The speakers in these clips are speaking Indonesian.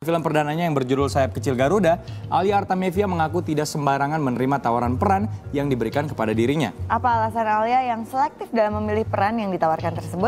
Film perdananya yang berjudul Sayap Kecil Garuda, Alia Artamevia mengaku tidak sembarangan menerima tawaran peran yang diberikan kepada dirinya. Apa alasan Alia yang selektif dalam memilih peran yang ditawarkan tersebut?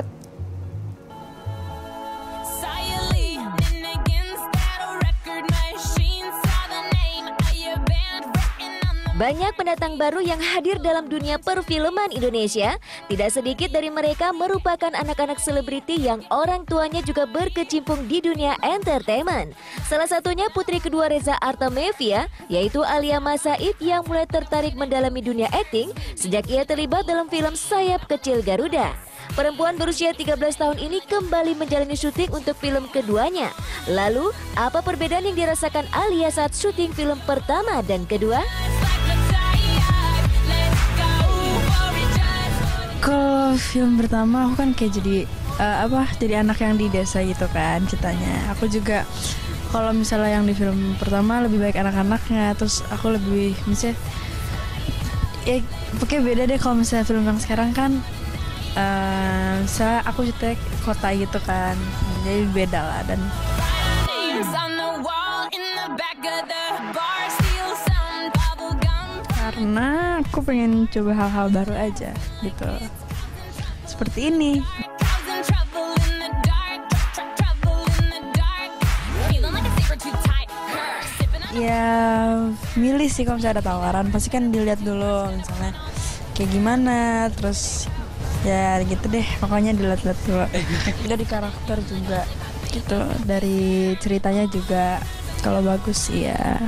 Banyak pendatang baru yang hadir dalam dunia perfilman Indonesia. Tidak sedikit dari mereka merupakan anak-anak selebriti yang orang tuanya juga berkecimpung di dunia entertainment. Salah satunya putri kedua Reza Artamevia, yaitu Alia Mas Said yang mulai tertarik mendalami dunia akting sejak ia terlibat dalam film Sayap Kecil Garuda. Perempuan berusia 13 tahun ini kembali menjalani syuting untuk film keduanya. Lalu, apa perbedaan yang dirasakan Alia saat syuting film pertama dan kedua? Kalau film pertama aku kan kayak jadi anak yang di desa gitu kan ceritanya. Aku juga kalau misalnya yang di film pertama lebih baik anak-anaknya, terus aku lebih misalnya ya pokoknya beda deh kalau misalnya film yang sekarang kan misalnya aku cetek kota gitu kan, jadi beda lah. Dan karena aku pengen coba hal-hal baru aja gitu, seperti ini. Ya milih sih, kalau misalnya ada tawaran pasti kan dilihat dulu misalnya kayak gimana, terus ya gitu deh, pokoknya dilihat-lihat dulu. Dari karakter juga gitu, dari ceritanya juga kalau bagus sih ya.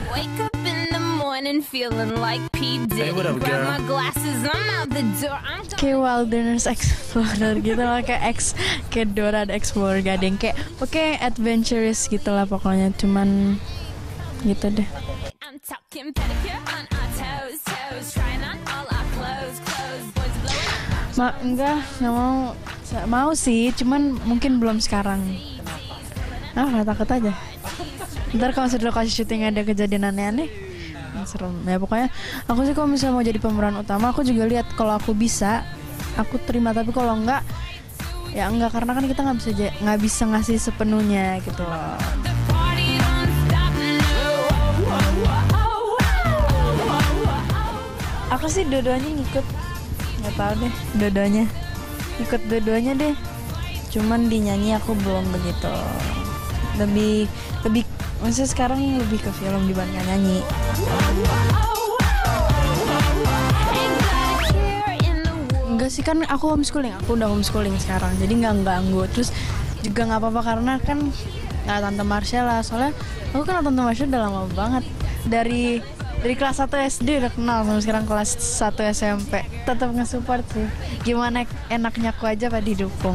Kayak Wilderness Explorer gitu lah, kayak Dora the Explorer, gak ada yang kayak oke adventurous gitu lah pokoknya, cuman gitu deh. Enggak mau sih, cuman mungkin belum sekarang. Nggak takut aja. Ntar kalau sudah lokasi syuting ada kejadian aneh-aneh, serem. Ya pokoknya aku sih kalau misalnya mau jadi pemeran utama, aku juga lihat kalau aku bisa, aku terima. Tapi kalau enggak, ya enggak, karena kan kita nggak bisa ngasih sepenuhnya gitu loh. Aku sih dua-duanya ngikut, nggak tahu deh, ikut dua-duanya deh. Cuman di nyanyi aku belum begitu, lebih maksudnya sekarang lebih ke film dibandingkan nyanyi. Enggak sih, kan aku udah homeschooling sekarang, jadi nggak ganggu. Terus juga nggak apa-apa karena kan Tante Marsha lah, soalnya aku kenal Tante Marsha udah lama banget, dari kelas 1 SD udah kenal, sampai sekarang kelas 1 SMP. Tetap nge-support sih. Gimana enaknya aku aja pada didukung.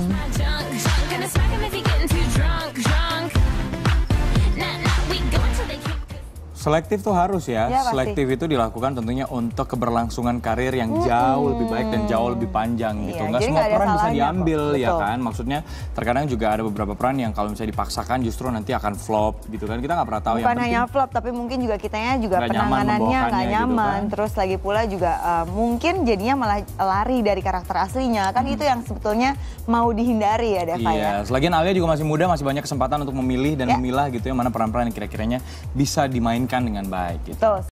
Selektif tuh harus ya, Ya selektif itu dilakukan tentunya untuk keberlangsungan karir yang jauh lebih baik dan jauh lebih panjang gitu. Nggak semua peran bisa diambil ya kan, maksudnya terkadang juga ada beberapa peran yang kalau misalnya dipaksakan justru nanti akan flop gitu kan, kita nggak pernah tahu. Bukan hanya flop, tapi mungkin juga kitanya juga penanganannya nggak nyaman, gitu kan. Terus lagi pula juga mungkin jadinya malah lari dari karakter aslinya, kan itu yang sebetulnya mau dihindari ya Deva. Iya, selagian Alia juga masih muda, masih banyak kesempatan untuk memilih dan memilah gitu ya, mana peran-peran yang kira-kiranya bisa dimainkan dengan baik gitu.